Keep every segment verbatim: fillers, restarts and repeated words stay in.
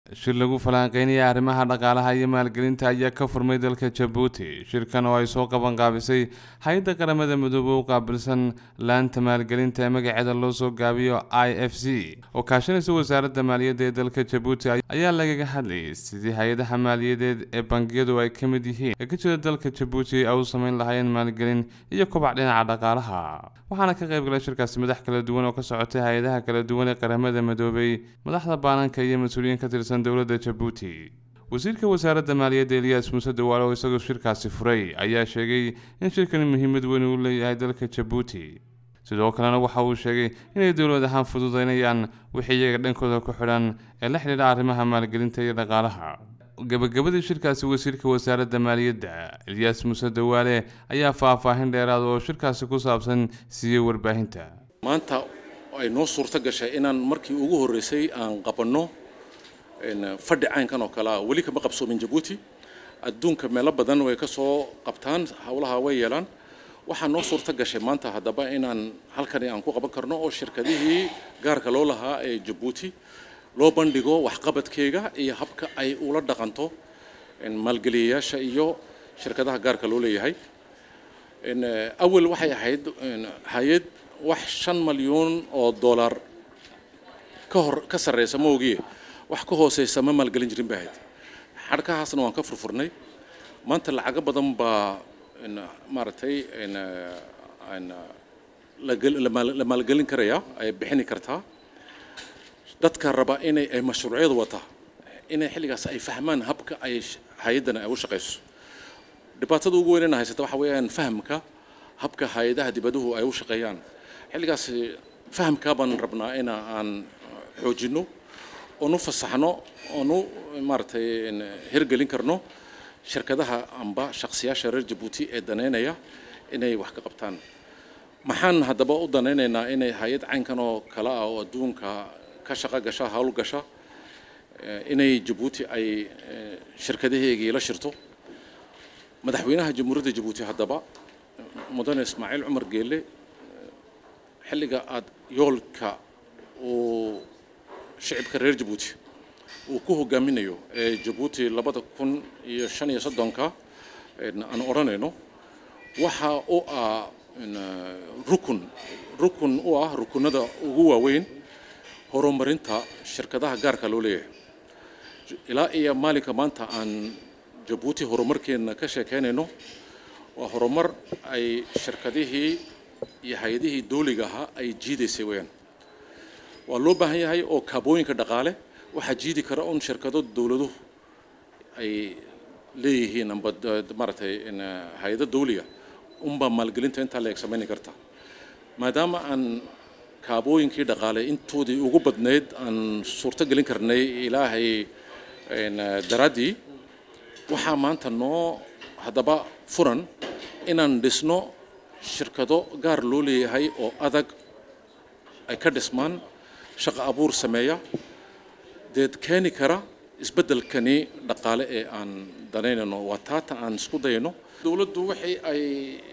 shir lagu falanqeynaya arrimaha dhaqaalaha iyo maalgelinta ayaa ka furmay dalka Djibouti. Shirkan oo ay soo qaban qaabisay hay'adda qaramada midoobay oo qaabilsan laanta maalgelinta ee magaceeda loo soo gaabiyo I F C oo kaashanaysa wasaaradda maaliyadda ee dalka Djibouti ayaa lagaga hadlayay sidii hay'adaha maaliyadeed ee bangiyadu ay ka mid yihiin ee ka jira dalka Djibouti ay u sameyn lahaayeen maalgelin iyo kobac dhinaca dhaqaalaha. waxaana ka qayb galay shirkaasi madax kala duwan oo ka socotay hay'adaha kala duwan ee qaramada midoobay, madaxda baananka iyo mas'uuliyiin ka tirsan dowladda Djibouti. wasiirka wasaaradda maaliyadda Elias Muuse Dawaale oo isagoo shirkaasi furay ayaa sheegay in shirkani muhiimad weyn u leeyahay dalka Djibouti. sidoo kalena waxa uu sheegay inay dowlad ahaan fududeynayaan wixii iyaga dhankooda ku xidhan ee la xidhiidha arrimaha maalgelinta iyo dhaqaalaha. gabagabadii shirkaasi wasiirka wasaaradda maaliyadda Elias Muuse Dawaale ayaa faahfaahin dheeraad oo shirkaasi ku saabsan siiyay warbaahinta. maanta ay noo suurta gashay inaan markii ugu horeysay aan qabanno in fadhi caynkan oo kala wali kama qabsoomin Djibouti. adduunka meelo badan way ka soo qabtaan hawlaha way yeelaan. waxaa noo suurta gashay maanta haddaba inaan halkan aan ku qaban karno oo shirkadihii gaarka loo lahaa ee Djibouti loo bandhigo waxqabadkeega iyo habka ay ula dhaqanto in maalgeliyayaasha iyo shirkadaha gaarka loo leeyahay. in awal waxay ahayd hay'ad wax shan malyan oo dollar ka hor ka sareysa moogiye wax ka hooseysa ma maalgelin jirin baa ahayd. xadhkahaasna waan ka furfurnay. maanta lacag badan baa in maartay in la maalgelin karaya ay bixin kartaa. dadka raba inay ay mashruucyada wata inay xilligaas ay fahmaan habka ay hay'adana ay u shaqeyso. dhibaatada ugu weyn ee haysata waxa weeyaan fahamka habka hay'adaha dibaduhu ay u shaqeeyaan. xilligaas fahamka baan rabnaa in aan xoojino oo nu fasaxno oo nu maartay hirgelin karno shirkadaha amba shakhsiyaasha reer Djibouti ee daneynaya inay wax ka qabtaan. maxaan haddaba u daneynaynaa inay hay'ad caynkan oo kala ah oo adduunka ka shaqo gasha hawl gasha inay Djibouti ay shirkadaheegii la shirto. madaxweynaha jamhuuriyadda Djibouti haddaba mudane Ismaaciil Cumar Geelle xilliga aad yoolka oo shacabka reer Djibouti uu ku hogaaminayo ee Djibouti labada kun iyo shan iyo soddonka aan oranayno waxa uu ah rukun rukun u ah rukunada ugu waaweyn horumarinta shirkadaha gaarka loo leeyahay. ilaa iyo maalinka maanta aan Djibouti horumarkeena ka sheekeynayno waa horumar ay shirkadihii iyo hay'adihii dawliga ahaa ay jiidaysay weeyaan. waa loo baahan yahay oo kaabooyinka dhaqaale waxa jiidi kara un shirkado dawladuhu ay leeyihiin amba maartay in hay'ado dawliga unba maalgelinta inta la examine karta. maadaama aan kaabooyinkii dhaqaale intoodii ugu badneyd aan suurta gelin karnay ilaahay in daraadii waxaa maanta noo haddaba furan inaan dhisno shirkado gaar loo leeyahay oo adag ay ka dhismaan shaqo abuur sameeya deed keeni kara isbeddelkani dhaqaale ee aan daneynayno. waa taata aan isku dayno. dawladdu waxay ay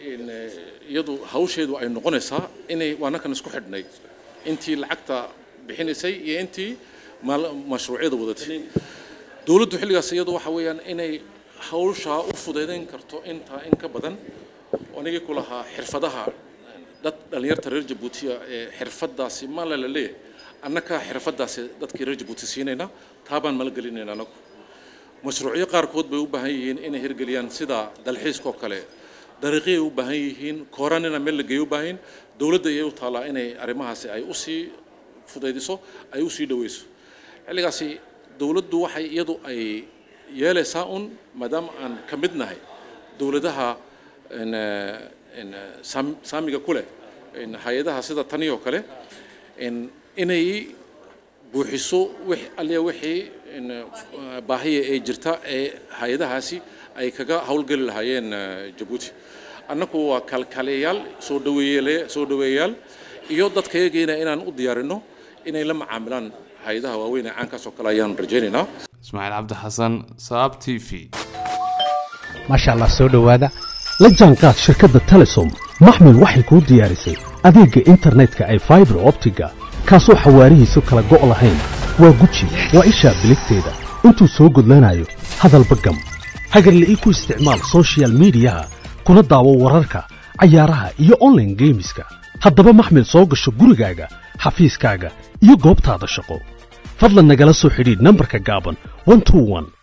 iyadu hawsheedu ay noqonaysaa inay waanakan isku xidhnay intii lacagta bixinaysay iyo intii mashruucyada wadatay. dawladdu xilligaas iyadu waxa weeyaan inay hawsha u fududeyn karto inta in ka badan anigii ku lahaa xirfadaha dad dhalinyarta reer Djibouti ee xirfadaasi ma la leeyahay annaka xirfadaasi dadkii reer Djibouti siinayna taabaan maalgelinayna anagu. mashruucyo qaarkood bay u baahan yihiin inay hirgeliyaan sida dalxiiska oo kale dariiqay u baahan yihiin kooranina meel la geeyo u baahan dawladda ay u taalaa inay arrimahaasi ay u sii fududeyso ay u sii dhaweyso. xilligaasi dawladdu waxay iyadu ay yeelaysaa un maadaama aan ka mid nahay dawladaha in in saamiga kule in hay'adaha sida tani oo kale in inay buuxiso wix aliya wixii in baahiye ay jirta ee hay'adahaasi ay kaga hawlgali lahaayeen Djibouti. annagu waa kalkaliyaal soo dhaweeyay soo dhaweeyal iyo dadkayageena inaan u diyaarino inay la macaamilaan hay'adaha waaweyn ee caankaas oo kale ayaan rajaynaynaa. Ismaaciil Cabdi Xasan, Saab T V. masha Allah soo dhawaada la jaanqaad shirkadda Telesom. maxmed waxay ku diyaarisay adeegga internetka ee fiber optiga kaasoo xawaarihiisu kala go' lahayn waa guji waa ishaa biligteeda intuu soo gudlanayo hadalba gam hagarla'ii ku isticmaal social mediyaha kuna daawo wararka cayaaraha iyo online gameska haddaba maxmil soo gasho gurigaaga xafiiskaaga iyo goobtaada shaqo fadlan nagala soo xidhiidh nambarka gaaban one two one